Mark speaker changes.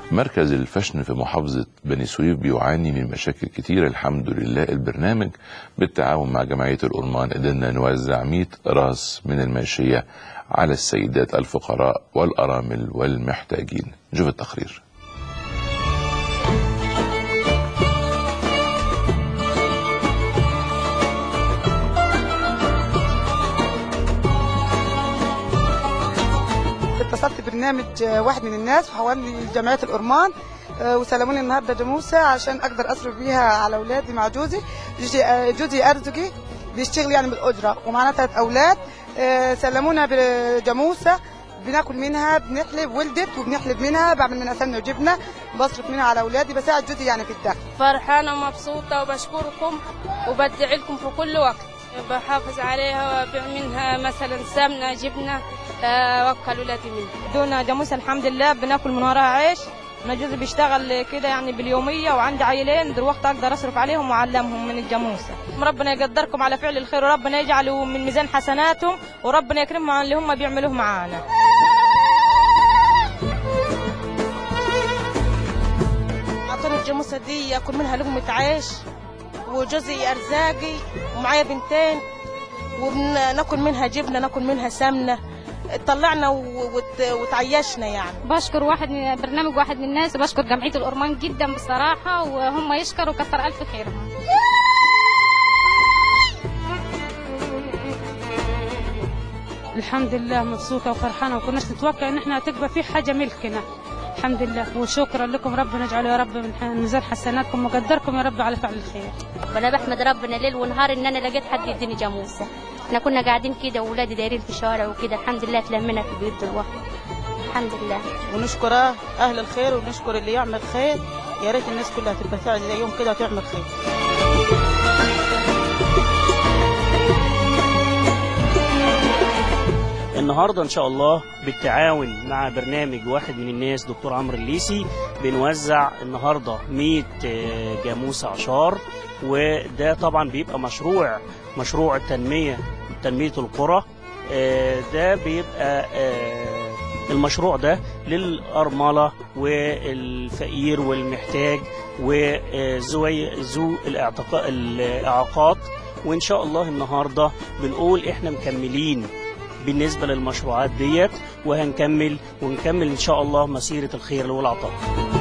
Speaker 1: مركز الفشن في محافظة بني سويف بيعاني من مشاكل كتيرة. الحمد لله البرنامج بالتعاون مع جمعية الأورمان قدرنا نوزع 100 راس من الماشية على السيدات الفقراء والأرامل والمحتاجين. نشوف التقرير.
Speaker 2: اتصلت برنامج واحد من الناس وحولني جمعية الأورمان وسلموني النهارده جاموسة عشان اقدر اصرف بيها على اولادي مع جوزي. جوزي ارزقي بيشتغل يعني بالاجره ومعنا 3 اولاد. سلمونا بجاموسة بناكل منها، بنحلب، ولدت وبنحلب منها، بعمل منها سمنه وجبنه، بصرف منها على اولادي، بساعد جوزي يعني في الدخل.
Speaker 3: فرحانه ومبسوطه وبشكركم وبدعي لكم في كل وقت. بحافظ عليها وبيع منها مثلا سمنه جبنه، وكل ولادي منها.
Speaker 4: دون جاموسه الحمد لله بناكل من وراها عيش. انا جوزي بيشتغل كده يعني باليوميه وعندي عيلين دلوقتي اقدر اصرف عليهم واعلمهم من الجاموسه. ربنا يقدركم على فعل الخير وربنا يجعله من ميزان حسناتهم وربنا يكرمهم على اللي هم بيعملوه معانا.
Speaker 5: اعطوني الجاموسه دي اكل منها لقمه عيش وجوزي ارزاقي ومعايا بنتين وبناكل منها جبنه، ناكل منها سمنه، طلعنا وتعيشنا يعني.
Speaker 6: بشكر برنامج واحد من الناس وبشكر جمعية الأورمان جدا بصراحة، وهم يشكروا كتر ألف خيرهم.
Speaker 7: الحمد لله مبسوطة وفرحانة وكناش نتوقع ان احنا هتبقى في حاجة ملكنا. الحمد لله وشكرا لكم، ربنا يجعله يا رب من ميزان حسناتكم وقدركم يا رب على فعل الخير.
Speaker 3: انا بحمد ربنا ليل ونهار ان انا لقيت حد يديني جاموسه. احنا كنا قاعدين كده واولادي دايرين في الشوارع وكده، الحمد لله تلمنا في بيوت دلوقتي الحمد لله.
Speaker 5: ونشكر اهل الخير ونشكر اللي يعمل خير. يا ريت الناس كلها تبقى تعمل زيهم كده وتعمل خير.
Speaker 8: النهارده ان شاء الله بالتعاون مع برنامج واحد من الناس دكتور عمرو الليسي بنوزع النهارده 100 جاموسه عشار، وده طبعا بيبقى مشروع تنميه القرى. ده بيبقى المشروع ده للأرملة والفقير والمحتاج وذو الإعاقات. وإن شاء الله النهارده بنقول إحنا مكملين بالنسبة للمشروعات ديت، وهنكمل إن شاء الله مسيرة الخير والعطاء.